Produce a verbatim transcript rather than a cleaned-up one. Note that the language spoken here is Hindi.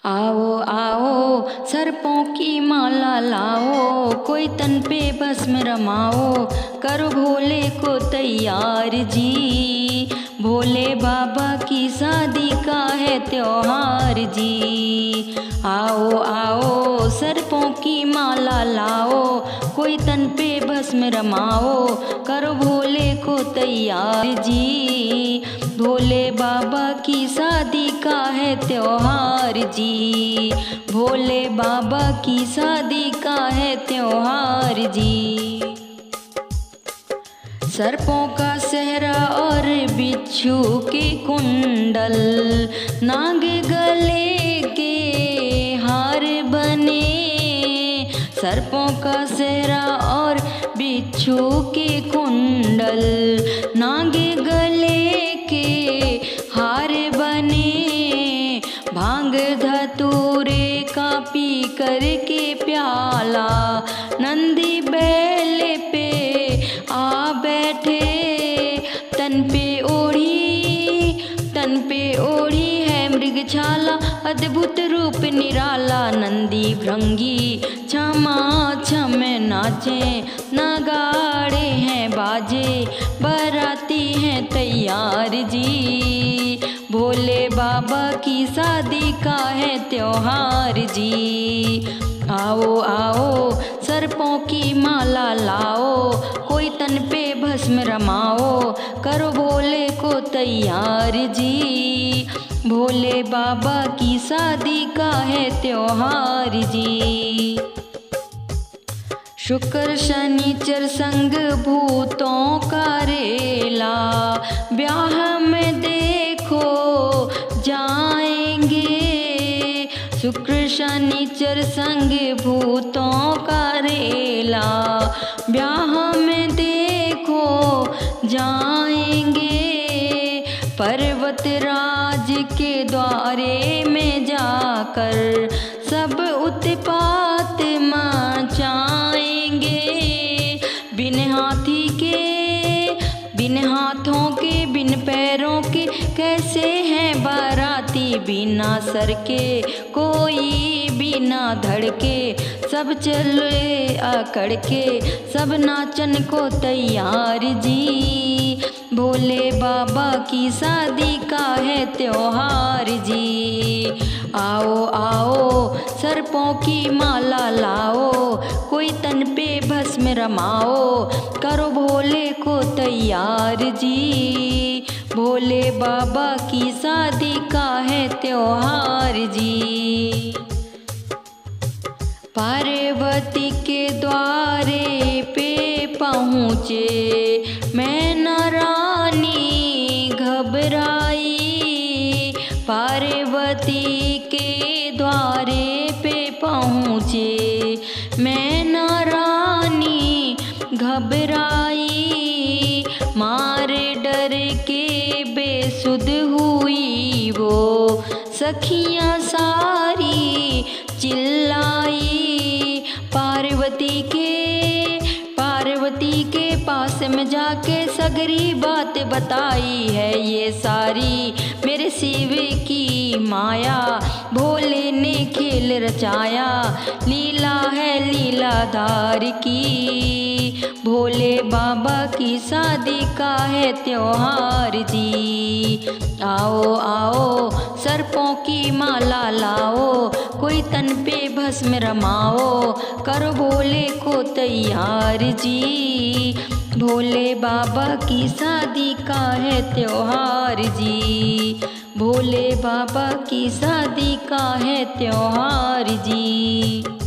आओ आओ सर्पों की माला लाओ, कोई तन पे भस्म रमाओ, करो भोले को तैयार जी। भोले बाबा की शादी का है त्योहार जी। आओ आओ सर्पों की माला लाओ, कोई तन पे भस्म रमाओ, करो भोले को तैयार जी। भोले बाबा की शादी का है त्योहार जी। भोले बाबा की शादी का है त्योहार जी। सर्पों का सेहरा और बिच्छू के कुंडल, नाग गले के हार बने। सर्पों का सेहरा और बिच्छू के कुंडल, नाग गले के हार बने। भांग धतूरे का पी करके प्याला, नंदी बैल पे आ बैठे। तन पे ओढ़ी तन पे ओढ़ी है मृगछाला, अद्भुत रूप निराला। नंदी भृंगी क्षमा छम नाचे, नगाड़े हैं बाजे, बाराती हैं तैयार जी। भोले बाबा की शादी का है त्योहार जी। आओ आओ सर्पों की माला लाओ, कोई तन पे भस्म रमाओ, करो भोले को तैयार जी। भोले बाबा की शादी का है त्योहार जी। शुक्र शनिचर संग भूतों का रेला, ब्याह में देखो जाएंगे। शुक्र शनिचर संग भूतों का रेला, ब्याह में देखो जाएंगे। पर्वत राज के द्वारे में जाकर सब उत्पात मचाएंगे। बिन हाथी के बिन हाथों के बिन पैरों के कैसे हैं बाराती। बिना सर के कोई बिना धड़ के, सब चले अकड़ के, सब नाचन को तैयार जी। भोले बाबा की शादी का है त्योहार जी। आओ आओ सर्पों की माला लाओ, कोई तन पे भस्म रमाओ, करो भोले को तैयार जी। भोले बाबा की शादी का है त्योहार जी। पार्वती के द्वारे पे पहुँचे मैना रानी घबराई। पार्वती के द्वारे पे पहुँचे मैना रानी घबराई। मार डर के बेसुध हुई वो सखियाँ सारी चिल्लाई। पार्वती के पार्वती के पास में जाके सगरी बात बताई है ये सारी। मेरे शिव की माया भोले ने खेल रचाया, लीला है लीलाधार की। भोले बाबा की शादी का है त्योहार जी। आओ आओ सर्पों की माला लाओ, कोई तन पे भस्म रमाओ, करो भोले को तैयार जी। भोले बाबा की शादी का है त्योहार जी। भोले बाबा की शादी का है त्योहार जी।